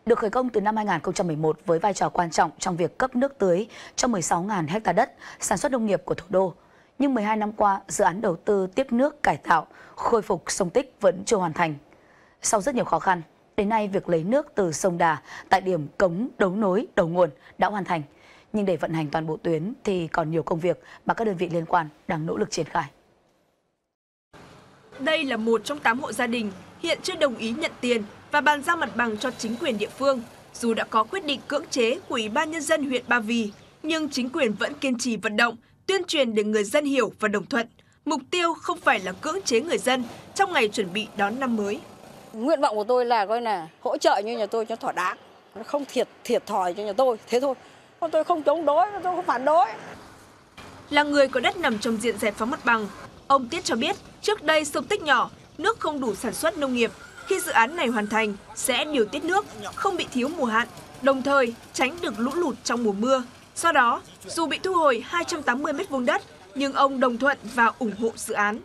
Được khởi công từ năm 2011 với vai trò quan trọng trong việc cấp nước tưới cho 16.000 ha đất sản xuất nông nghiệp của thủ đô. Nhưng 12 năm qua, dự án đầu tư tiếp nước cải tạo, khôi phục sông Tích vẫn chưa hoàn thành. Sau rất nhiều khó khăn, đến nay việc lấy nước từ sông Đà tại điểm cống đấu nối đầu nguồn đã hoàn thành. Nhưng để vận hành toàn bộ tuyến thì còn nhiều công việc mà các đơn vị liên quan đang nỗ lực triển khai. Đây là một trong 8 hộ gia đình hiện chưa đồng ý nhận tiền và bàn giao mặt bằng cho chính quyền địa phương. Dù đã có quyết định cưỡng chế của Ủy ban Nhân dân huyện Ba Vì, nhưng chính quyền vẫn kiên trì vận động, tuyên truyền để người dân hiểu và đồng thuận. Mục tiêu không phải là cưỡng chế người dân trong ngày chuẩn bị đón năm mới. Nguyện vọng của tôi là hỗ trợ như nhà tôi cho thỏa đáng, không thiệt thòi cho nhà tôi, thế thôi. Còn tôi không chống đối, tôi không phản đối. Là người có đất nằm trong diện giải phóng mặt bằng, ông Tiết cho biết trước đây sông Tích nhỏ, nước không đủ sản xuất nông nghiệp. Khi dự án này hoàn thành, sẽ điều tiết nước, không bị thiếu mùa hạn, đồng thời tránh được lũ lụt trong mùa mưa. Do đó, dù bị thu hồi 280 m2 đất, nhưng ông đồng thuận và ủng hộ dự án.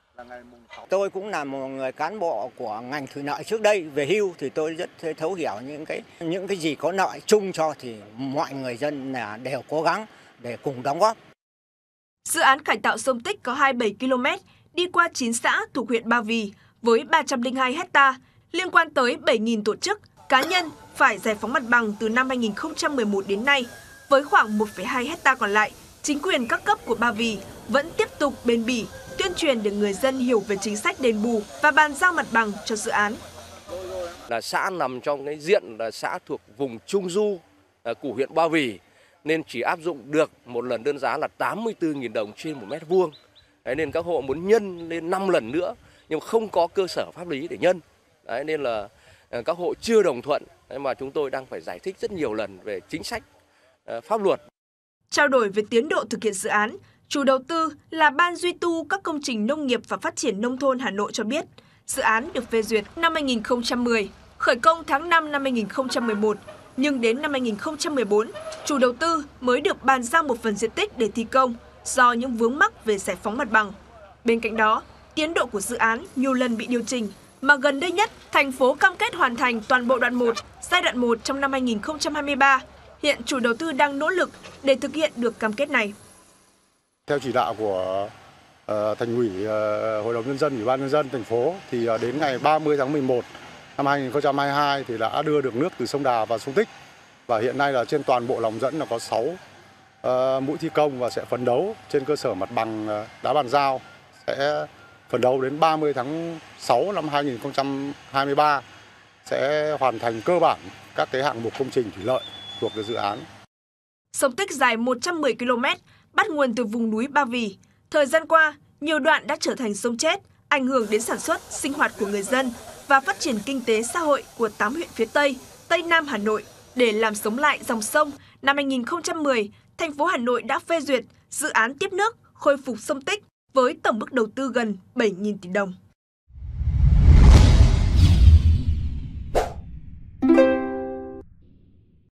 Tôi cũng là một người cán bộ của ngành thủy lợi trước đây, về hưu thì tôi rất thấu hiểu những cái gì có lợi chung cho thì mọi người dân là đều cố gắng để cùng đóng góp. Dự án cải tạo sông Tích có 27 km đi qua 9 xã thuộc huyện Ba Vì với 302 ha, liên quan tới 7.000 tổ chức, cá nhân phải giải phóng mặt bằng từ năm 2011 đến nay. Với khoảng 1,2 ha còn lại, chính quyền các cấp của Ba Vì vẫn tiếp tục bền bỉ tuyên truyền để người dân hiểu về chính sách đền bù và bàn giao mặt bằng cho dự án. Là xã nằm trong cái diện là xã thuộc vùng Trung Du của huyện Ba Vì nên chỉ áp dụng được một lần đơn giá là 84.000 đồng trên 1 m2. Đấy, nên các hộ muốn nhân lên 5 lần nữa nhưng không có cơ sở pháp lý để nhân. Đấy, nên là các hộ chưa đồng thuận mà chúng tôi đang phải giải thích rất nhiều lần về chính sách pháp luật. Trao đổi về tiến độ thực hiện dự án, chủ đầu tư là Ban duy tu các công trình nông nghiệp và phát triển nông thôn Hà Nội cho biết, dự án được phê duyệt năm 2010, khởi công tháng 5 năm 2011, nhưng đến năm 2014, chủ đầu tư mới được bàn giao một phần diện tích để thi công do những vướng mắc về giải phóng mặt bằng. Bên cạnh đó, tiến độ của dự án nhiều lần bị điều chỉnh, mà gần đây nhất, thành phố cam kết hoàn thành toàn bộ đoạn 1, giai đoạn 1 trong năm 2023. Hiện chủ đầu tư đang nỗ lực để thực hiện được cam kết này. Theo chỉ đạo của Thành ủy, Hội đồng Nhân dân, Ủy ban Nhân dân thành phố thì đến ngày 30 tháng 11 năm 2022 thì đã đưa được nước từ sông Đà vào sông Tích. Và hiện nay là trên toàn bộ lòng dẫn là có 6 mũi thi công và sẽ phấn đấu trên cơ sở mặt bằng đã bàn giao, sẽ phấn đấu đến 30 tháng 6 năm 2023 sẽ hoàn thành cơ bản các cái hạng mục công trình thủy lợi thuộc dự án. Sông Tích dài 110 km, bắt nguồn từ vùng núi Ba Vì. Thời gian qua, nhiều đoạn đã trở thành sông chết, ảnh hưởng đến sản xuất, sinh hoạt của người dân và phát triển kinh tế xã hội của 8 huyện phía Tây, Tây Nam Hà Nội. Để làm sống lại dòng sông, năm 2010, thành phố Hà Nội đã phê duyệt dự án tiếp nước, khôi phục sông Tích với tổng mức đầu tư gần 7.000 tỷ đồng.